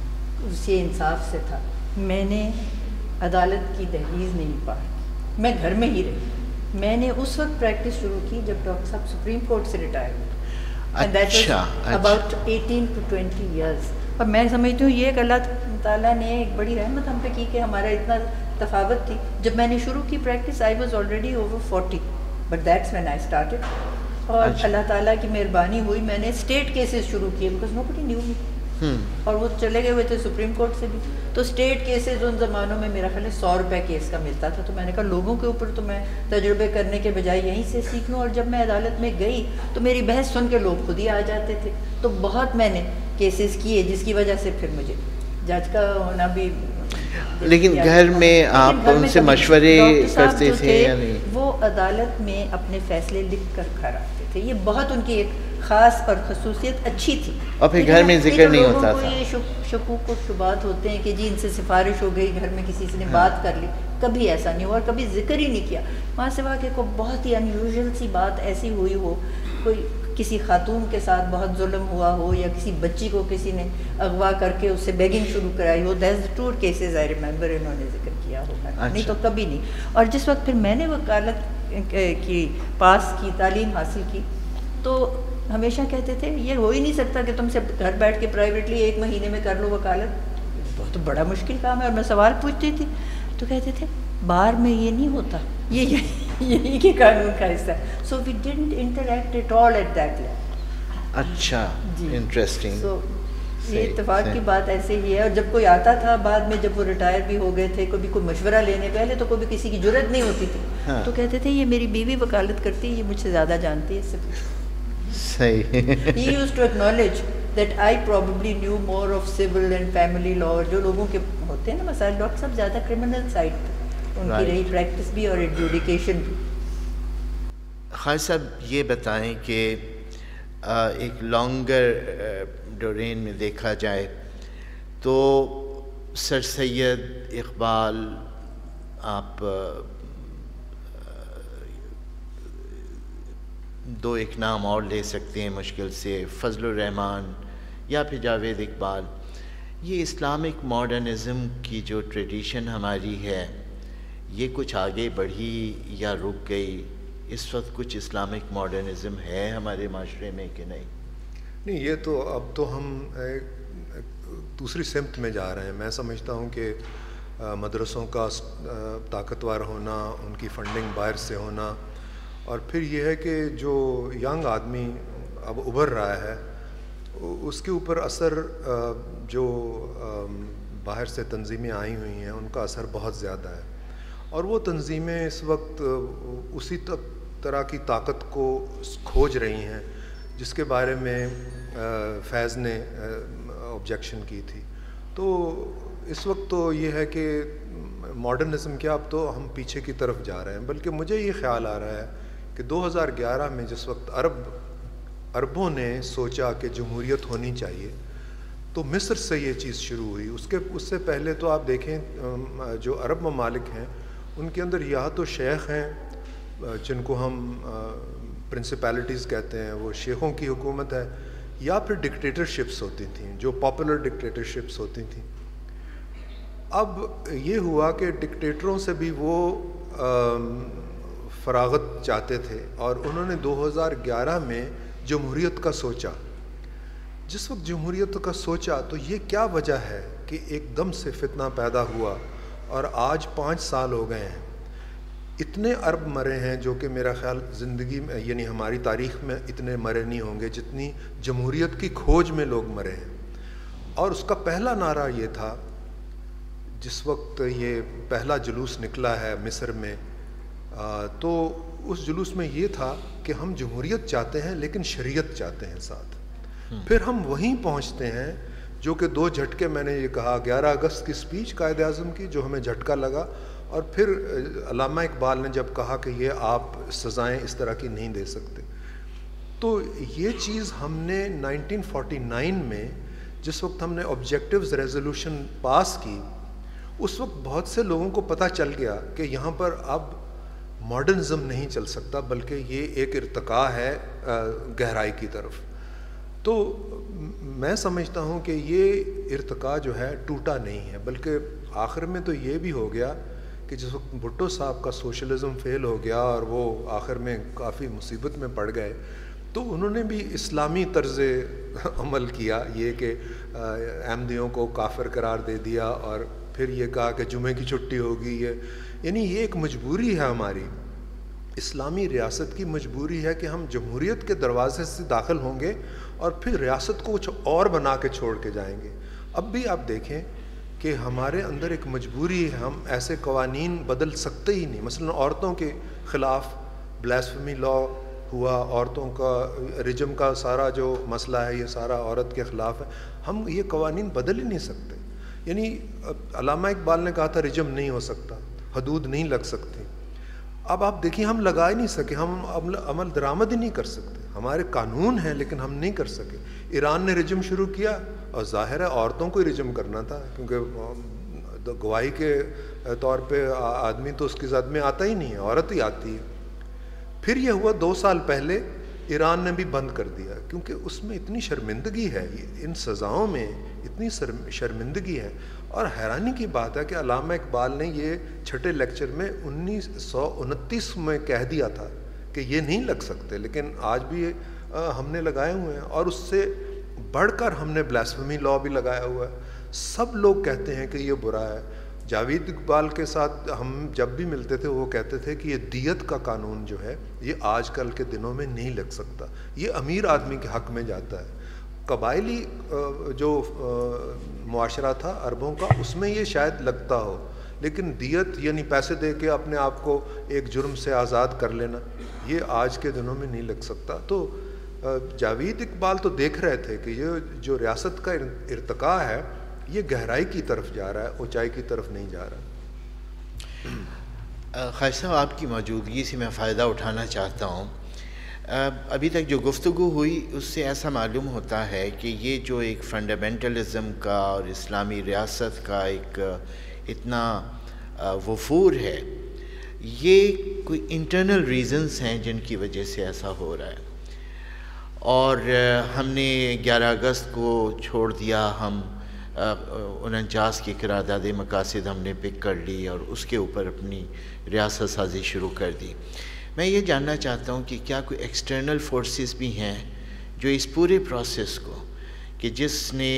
S3: اسی انصاف سے تھا. میں نے عدالت کی دہلیز نہیں پار کی, میں گھر میں ہی رہی. میں نے اس وقت پریکٹس شروع کی جب ڈاکٹر صاحب سپریم کورٹ سے ریٹائر ہوئے.
S1: اچھا,
S3: اباؤٹ 18 to 20 years. اور میں سمجھتی ہوں یہ ایک اللہ تعالیٰ نے ایک بڑی رحمت ہم پہ کی کہ ہمارا اتنا تفاوت تھی. جب میں نے شروع کی practice I was already over 40, but that's when I started. اور اللہ تعالیٰ کی مہربانی ہوئی, میں نے اسٹیٹ کیسز شروع کیے بیکاز نو بڈی نیو می. اور وہ چلے گئے ہوئے تھے سپریم کورٹ سے بھی. تو اسٹیٹ کیسز ان زمانوں میں میرا خیال ہے 100 روپے کیس کا ملتا تھا. تو میں نے کہا لوگوں کے اوپر تو میں تجربے کرنے کے بجائے یہیں سے سیکھ لوں. اور جب میں عدالت میں گئی تو میری بحث سن کے لوگ خود ہی آ جاتے تھے. تو بہت میں نے کیسز کیے جس کی وجہ سے پھر مجھے جج کا ہونا بھی.
S1: لیکن گھر میں آپ ان سے مشورے کرتے تھے یا نہیں؟
S3: وہ عدالت میں اپنے فیصلے لکھ کر گھر آتے تھے. یہ بہت ان کی ایک خاص اور خصوصیت اچھی تھی.
S1: اور پھر گھر میں ذکر نہیں ہوتا تھا.
S3: یہ شکوک و شبہات ہوتے ہیں کہ جی ان سے سفارش ہو گئی, گھر میں کسی سے نے بات کر لی. کبھی ایسا نہیں ہوا اور کبھی ذکر ہی نہیں کیا. وہاں سے واقع کو بہت ہی انیوژل سی بات ایسی ہوئی ہو, کوئی کسی خاتون کے ساتھ بہت ظلم ہوا ہو یا کسی بچی کو کسی نے اغوا کر کے اس سے بیگنگ شروع کرائی ہو. That's the 2 cases I remember انہوں نے ذکر کیا ہوگا. نہیں تو کبھی نہیں. اور جس وقت پھر میں نے وکالت کی پاس کی, تعلیم حاصل کی, تو ہمیشہ کہتے تھے یہ ہو ہی نہیں سکتا کہ تم سے گھر بیٹھ کے پرائیویٹلی 1 مہینے میں کر لو وکالت, بہت بڑا مشکل کام ہے. اور میں سوال پوچھتی تھی تو کہتے تھے بار میں یہ نہیں ہوتا, یہ یہی کے قانون کا حصہ ہے. So we didn't interact at all at that level.
S1: اچھا, انٹرسٹنگ.
S3: سو یہ اتفاق کی بات ایسے ہی ہے. اور جب کوئی آتا تھا بعد میں, جب وہ ریٹائر بھی ہو گئے تھے, کوئی مشورہ لینے, پہلے تو کوئی کسی کی جرت نہیں ہوتی تھی, تو کہتے تھے یہ میری بیوی وکالت کرتی ہے, یہ مجھ سے زیادہ جانتی ہے اس سے.
S1: صحیح.
S3: He used to acknowledge that I probably knew more of civil and family law. جو لوگوں کے ہوتے ہیں نا مسائل, ڈاکٹر صاحب زیادہ کرمنل سائڈ پہ ان کی رہی پریکٹس بھی اور ایڈجوڈیکیشن بھی.
S1: خالد صاحب یہ بتائیں کہ ایک لانگر ڈورین میں دیکھا جائے تو سر سید اقبال, آپ 2-1 نام اور لے سکتے ہیں مشکل سے, فضل الرحمان یا پھر جاوید اقبال. یہ اسلامک ماڈرنزم کی جو ٹریڈیشن ہماری ہے, یہ کچھ آگے بڑھی یا رک گئی؟ اس وقت کچھ اسلامک ماڈرنزم ہے ہمارے معاشرے میں کہ نہیں؟
S2: نہیں, یہ تو اب تو ہم دوسری سمت میں جا رہے ہیں. میں سمجھتا ہوں کہ مدرسوں کا طاقتور ہونا, ان کی فنڈنگ باہر سے ہونا, اور پھر یہ ہے کہ جو ینگ آدمی اب ابھر رہا ہے اس کے اوپر اثر جو باہر سے تنظیمیں آئی ہوئی ہیں ان کا اثر بہت زیادہ ہے. اور وہ تنظیمیں اس وقت اسی طرح کی طاقت کو کھوج رہی ہیں جس کے بارے میں فیض نے آبجیکشن کی تھی. تو اس وقت تو یہ ہے کہ ماڈرنزم کیا, اب تو ہم پیچھے کی طرف جا رہے ہیں. بلکہ مجھے یہ خیال آ رہا ہے کہ 2011 میں جس وقت عربوں نے سوچا کہ جمہوریت ہونی چاہیے تو مصر سے یہ چیز شروع ہوئی. اس سے پہلے تو آپ دیکھیں جو عرب ممالک ہیں ان کے اندر یا تو شیخ ہیں جن کو ہم پرنسپیلٹیز کہتے ہیں, وہ شیخوں کی حکومت ہے, یا پھر ڈکٹیٹرشپس ہوتی تھیں جو پاپولر ڈکٹیٹرشپس ہوتی تھیں. اب یہ ہوا کہ ڈکٹیٹروں سے بھی وہ فراغت چاہتے تھے اور انہوں نے 2011 میں جمہوریت کا سوچا. جس وقت جمہوریت کا سوچا تو یہ کیا وجہ ہے کہ ایک دم سے فتنہ پیدا ہوا اور آج 5 سال ہو گئے ہیں. اتنے عرب مرے ہیں جو کہ میرا خیال زندگی میں یعنی ہماری تاریخ میں اتنے مرے نہیں ہوں گے جتنی جمہوریت کی کھوج میں لوگ مرے ہیں. اور اس کا پہلا نعرہ یہ تھا, جس وقت یہ پہلا جلوس نکلا ہے مصر میں, تو اس جلوس میں یہ تھا کہ ہم جمہوریت چاہتے ہیں لیکن شریعت چاہتے ہیں ساتھ. پھر ہم وہیں پہنچتے ہیں جو کہ 2 جھٹکے, میں نے یہ کہا 11 اگست کی سپیچ قائد اعظم کی جو ہمیں جھٹکا لگا, اور پھر علامہ اقبال نے جب کہا کہ یہ آپ سزائیں اس طرح کی نہیں دے سکتے. تو یہ چیز ہم نے 1949 میں جس وقت ہم نے آبجیکٹیوز ریزولوشن پاس کی, اس وقت بہت سے لوگوں کو پتہ چل گیا کہ یہاں پر اب ماڈرنزم نہیں چل سکتا بلکہ یہ ایک ارتقاء ہے گہرائی کی طرف. تو میں سمجھتا ہوں کہ یہ ارتقاء جو ہے ٹوٹا نہیں ہے، بلکہ آخر میں تو یہ بھی ہو گیا کہ جس وقت بھٹو صاحب کا سوشلزم فیل ہو گیا اور وہ آخر میں کافی مصیبت میں پڑ گئے، تو انہوں نے بھی اسلامی طرز عمل کیا، یہ کہ احمدیوں کو کافر قرار دے دیا اور پھر یہ کہا کہ جمعے کی چھٹی ہوگی، یعنی یہ ایک مجبوری ہے ہماری اسلامی ریاست کی، مجبوری ہے کہ ہم جمہوریت کے دروازے سے داخل ہوں گے اور پھر ریاست کو کچھ اور بنا کے چھوڑ کے جائیں گے۔ اب بھی آپ دیکھیں کہ ہمارے اندر ایک مجبوری ہے، ہم ایسے قوانین بدل سکتے ہی نہیں، مثلا عورتوں کے خلاف بلاسفیمی لا ہوا، عورتوں کا رجم کا سارا جو مسئلہ ہے یہ سارا عورت کے خلاف ہے، ہم یہ قوانین بدل ہی نہیں سکتے۔ یعنی علامہ اقبال نے کہا تھا رجم نہیں ہو سکتا، حدود نہیں لگ سکتی، اب آپ دیکھیں ہم لگا ہی نہیں سکے، ہم عمل درآمد ہی نہیں کر سکتے، ہمارے قانون ہیں لیکن ہم نہیں کر سکے۔ ایران نے رجم شروع کیا اور ظاہر ہے عورتوں کو ہی رجم کرنا تھا، کیونکہ گواہی کے طور پہ آدمی تو اس کی زد میں آتا ہی نہیں ہے، عورت ہی آتی ہے۔ پھر یہ ہوا 2 سال پہلے ایران نے بھی بند کر دیا، کیونکہ اس میں اتنی شرمندگی ہے، ان سزاؤں میں اتنی شرمندگی ہے۔ اور حیرانی کی بات ہے کہ علامہ اقبال نے یہ چھٹے لیکچر میں 1929 میں کہہ دیا تھا کہ یہ نہیں لگ سکتے، لیکن آج بھی ہم نے لگائے ہوئے ہیں، اور اس سے بڑھ کر ہم نے بلاسفیمی لا بھی لگایا ہوا ہے۔ سب لوگ کہتے ہیں کہ یہ برا ہے۔ جاوید اقبال کے ساتھ ہم جب بھی ملتے تھے وہ کہتے تھے کہ یہ دیت کا قانون جو ہے یہ آج کل کے دنوں میں نہیں لگ سکتا، یہ امیر آدمی کے حق میں جاتا ہے۔ قبائلی جو معاشرہ تھا عربوں کا، اس میں یہ شاید لگتا ہو، لیکن دیت یعنی پیسے دے کے اپنے آپ کو ایک جرم سے آزاد کر لینا، یہ آج کے دنوں میں نہیں لگ سکتا۔ تو جاوید اقبال تو دیکھ رہے تھے کہ یہ جو ریاست کا ارتقاء ہے یہ گہرائی کی طرف جا رہا ہے، اونچائی کی طرف نہیں جا رہا۔
S1: خالد صاحب، آپ کی موجودگی سے میں فائدہ اٹھانا چاہتا ہوں۔ ابھی تک جو گفتگو ہوئی اس سے ایسا معلوم ہوتا ہے کہ یہ جو ایک فنڈامنٹلزم کا اور اسلامی ریاست کا ایک اتنا وفور ہے، یہ کوئی انٹرنل ریزنز ہیں جن کی وجہ سے ایسا ہو رہا ہے۔ اور ہم نے 11 اگست کو چھوڑ دیا، ہم 49 کی قرارداد مقاصد ہم نے پک کر لی اور اس کے اوپر اپنی ریاست سازی شروع کر دی۔ میں یہ جاننا چاہتا ہوں کہ کیا کوئی ایکسٹرنل فورسز بھی ہیں جو اس پورے پروسیس کو، کہ جس نے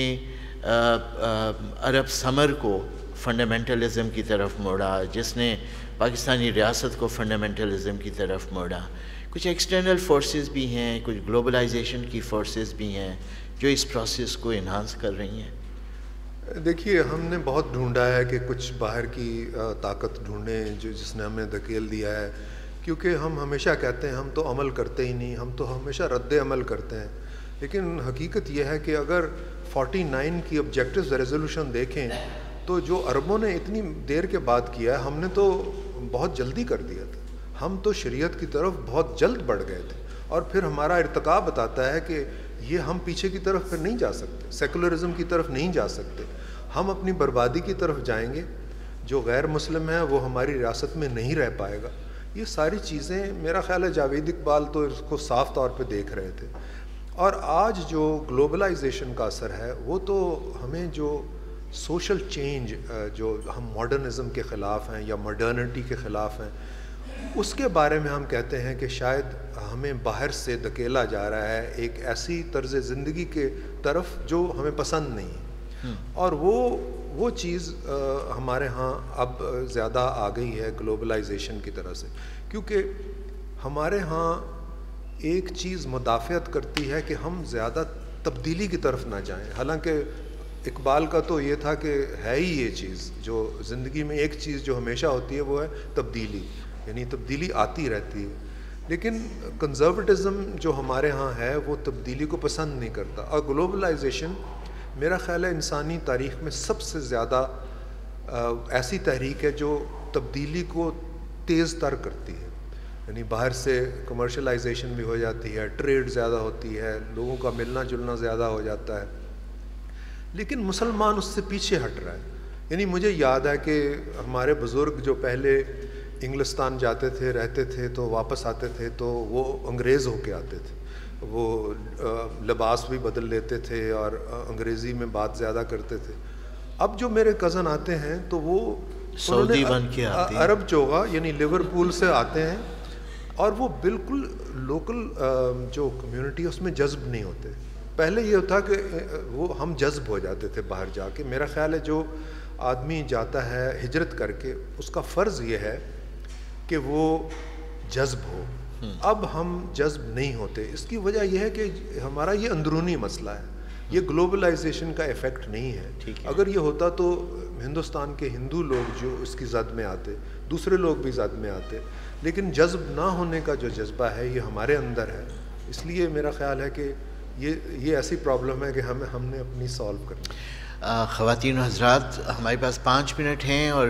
S1: عرب سمر کو فنڈامنٹلزم کی طرف موڑا، جس نے پاکستانی ریاست کو فنڈامنٹلزم کی طرف موڑا، کچھ ایکسٹرنل فورسز بھی ہیں، کچھ گلوبلائزیشن کی فورسز بھی ہیں جو اس پروسیس کو انہانس کر رہی ہیں؟
S2: دیکھیے، ہم نے بہت ڈھونڈا ہے کہ کچھ باہر کی طاقت ڈھونڈیں جس نے ہمیں دھکیل دیا ہے، کیونکہ ہم ہمیشہ کہتے ہیں ہم تو عمل کرتے ہی نہیں، ہم تو ہمیشہ رد عمل کرتے ہیں۔ لیکن حقیقت یہ ہے کہ اگر 49 کی آبجیکٹیوز ریزولوشن دیکھیں تو جو عربوں نے اتنی دیر کے بعد کیا ہے، ہم نے تو بہت جلدی کر دیا تھا، ہم تو شریعت کی طرف بہت جلد بڑھ گئے تھے، اور پھر ہمارا ارتقاء بتاتا ہے کہ یہ ہم پیچھے کی طرف پھر نہیں جا سکتے، سیکولرزم کی طرف نہیں جا سکتے، ہم اپنی بربادی کی طرف جائیں گے۔ جو غیر مسلم ہے وہ ہماری ریاست میں نہیں رہ پائے گا۔ یہ ساری چیزیں میرا خیال ہے جاوید اقبال تو اس کو صاف طور پہ دیکھ رہے تھے۔ اور آج جو گلوبلائزیشن کا اثر ہے وہ تو ہمیں جو سوشل چینج جو ہم ماڈرنزم کے خلاف ہیں یا ماڈرنٹی کے خلاف ہیں، اس کے بارے میں ہم کہتے ہیں کہ شاید ہمیں باہر سے دھکیلا جا رہا ہے ایک ایسی طرز زندگی کے طرف جو ہمیں پسند نہیں ہے، اور وہ چیز ہمارے ہاں اب زیادہ آ گئی ہے گلوبلائزیشن کی طرح سے، کیونکہ ہمارے ہاں ایک چیز مدافعت کرتی ہے کہ ہم زیادہ تبدیلی کی طرف نہ جائیں۔ حالانکہ اقبال کا تو یہ تھا کہ ہے ہی یہ چیز، جو زندگی میں ایک چیز جو ہمیشہ ہوتی ہے وہ ہے تبدیلی، یعنی تبدیلی آتی رہتی ہے، لیکن کنزرویٹزم جو ہمارے ہاں ہے وہ تبدیلی کو پسند نہیں کرتا۔ اور گلوبلائزیشن میرا خیال ہے انسانی تاریخ میں سب سے زیادہ ایسی تحریک ہے جو تبدیلی کو تیز تر کرتی ہے، یعنی باہر سے کمرشلائزیشن بھی ہو جاتی ہے، ٹریڈ زیادہ ہوتی ہے، لوگوں کا ملنا جلنا زیادہ ہو جاتا ہے، لیکن مسلمان اس سے پیچھے ہٹ رہا ہے۔ یعنی مجھے یاد ہے کہ ہمارے بزرگ جو پہلے انگلستان جاتے تھے، رہتے تھے، تو واپس آتے تھے تو وہ انگریز ہو کے آتے تھے، وہ لباس بھی بدل لیتے تھے اور انگریزی میں بات زیادہ کرتے تھے. اب جو میرے کزن آتے ہیں تو وہ
S1: سعودی بن کے آتے ہیں,
S2: عرب چوغا یعنی لیورپول سے آتے ہیں, اور وہ بالکل لوکل جو کمیونٹی ہے اس میں جذب نہیں ہوتے. پہلے یہ تھا کہ وہ ہم جذب ہو جاتے تھے باہر جا کے. میرا خیال ہے جو آدمی جاتا ہے ہجرت کر کے اس کا فرض یہ ہے کہ وہ جذب ہو. اب ہم جذب نہیں ہوتے. اس کی وجہ یہ ہے کہ ہمارا یہ اندرونی مسئلہ ہے, یہ گلوبلائزیشن کا ایفیکٹ نہیں ہے. اگر یہ ہوتا تو ہندوستان کے ہندو لوگ جو اس کی زد میں آتے, دوسرے لوگ بھی زد میں آتے, لیکن جذب نہ ہونے کا جو جذبہ ہے یہ ہمارے اندر ہے. اس لیے میرا خیال ہے کہ یہ ایسی پرابلم ہے کہ ہم نے اپنی سالو کرنی.
S1: خواتین و حضرات, ہمارے پاس 5 منٹ ہیں اور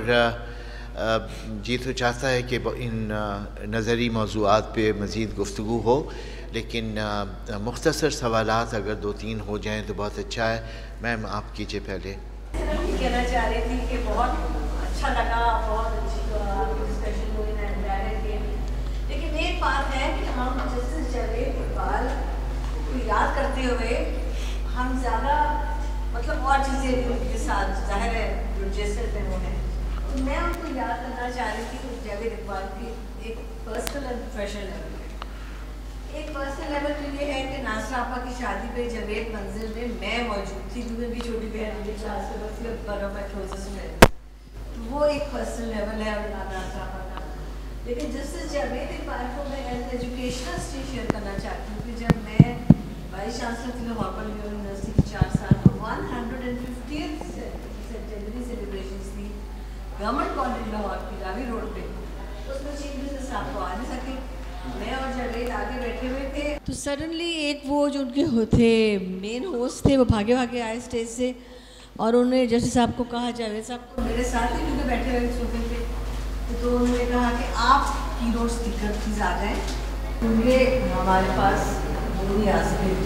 S1: جی تو چاہتا ہے کہ ان نظری موضوعات پہ مزید گفتگو ہو, لیکن مختصر سوالات اگر 2-3 ہو جائیں تو بہت اچھا ہے. میم آپ کیجئے پہلے.
S4: یہ کہنا چاہ رہی تھی کہ بہت اچھا لگا, بہت اچھی ڈسکشن ہوئی ہے, لیکن ایک بات ہے کہ ہم جسٹس جاوید اقبال کو یاد کرتے ہوئے ہم زیادہ مطلب اور چیزیں ان کے ساتھ ظاہر ہے جو جیسے پہ وہ ہیں, تو میں ان کو یاد کرنا چاہ رہی تھی کہ جاوید اقبال کی ایک پرسنل اینڈ پروفیشنل لیول. ایک پرسنل لیول تو یہ ہے کہ ناصرہ آپا کی شادی پہ جاوید منزل میں میں موجود تھی, کیونکہ میری چھوٹی بہن میری کلاس میں بس one of my closest friend, تو وہ ایک پرسنل لیول ہے ناصرہ آپا کا. لیکن جسٹس جاوید اقبال کو میں ایز ایجوکیشنل اسٹی شیئر کرنا چاہتی ہوں کہ جب میں وائس چانسلر تھی لاہور یونیورسٹی کی 4 سال, تو 150th سینچری سیلیبریشنز تھی گورنمنٹ کالج لاہور کی راوی روڈ پہ. اس میں چیف منسٹر صاحب کو آ نہیں سکے, میں اور جاوید آگے بیٹھے ہوئے تھے, تو سڈنلی ایک وہ جو ان کے تھے مین ہوسٹ تھے وہ بھاگے بھاگے آئے اسٹیج سے, اور انہوں نے جسٹس صاحب کو کہا, جاوید صاحب کو میرے ساتھ ہی کیونکہ بیٹھے ہوئے صوفے پہ, تو انہوں نے کہا کہ آپ کیبورڈ اسپیکر پلیز آ جائیں, کیونکہ ہمارے پاس وہ نہیں آ سکے.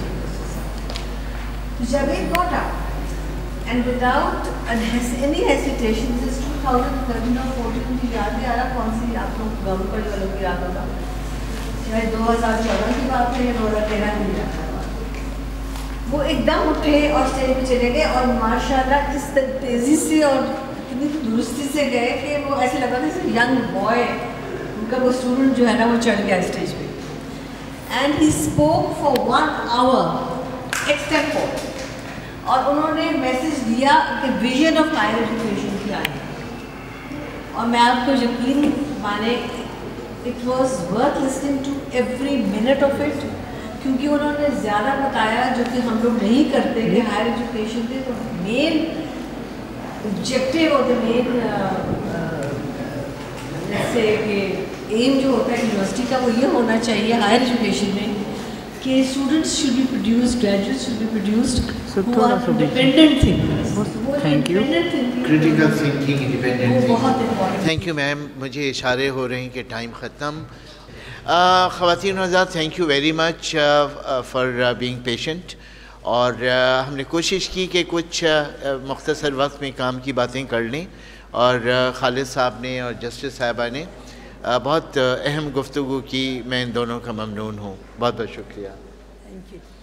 S4: Javed got up and without any hesitation, this is 2013 or 14 کی یاد نہیں آ رہا کون سی آپ لوگ گورنمنٹ کالج والوں کی یاد ہوگا, شاید 2014 کی بات ہے یا 2013 کی یاد ہے. وہ ایک دم اٹھے اور اسٹیج پہ چلے گئے, اور ماشاء اللہ اس تیزی سے اور اتنی درستی سے گئے کہ وہ ایسے لگا تھا جیسے ینگ بوائے ان کا وہ اسٹوڈنٹ جو ہے نا وہ چڑھ گیا اسٹیج پہ. And he spoke for 1 hour extempore, اور انہوں نے میسج دیا کہ ویژن آف ہائر ایجوکیشن کیا ہے, اور میں آپ کو یقین مانے it was worth listening to every minute of it, کیونکہ انہوں نے زیادہ بتایا جو کہ ہم لوگ نہیں کرتے کہ ہائر ایجوکیشن کے تو مین آبجیکٹیو اور مین جیسے کہ ایم جو ہوتا ہے یونیورسٹی کا وہ یہ ہونا چاہیے ہائر ایجوکیشن میں کہ students should be produced, graduates should be produced who are independent thinkers.
S1: Thank you. Critical thinking, independent thinking.
S4: بہت امپورٹنٹ.
S1: Thank you ma'am. مجھے اشارے ہو رہے ہیں کہ ٹائم ختم. خواتین و حضرات, thank you very much for being patient, اور ہم نے کوشش کی کہ کچھ مختصر وقت میں کام کی باتیں کر لیں, اور خالد صاحب نے اور جسٹس صاحبہ نے بہت اہم گفتگو کی. میں ان دونوں کا ممنون ہوں. بہت بہت شکریہ.
S4: Thank you.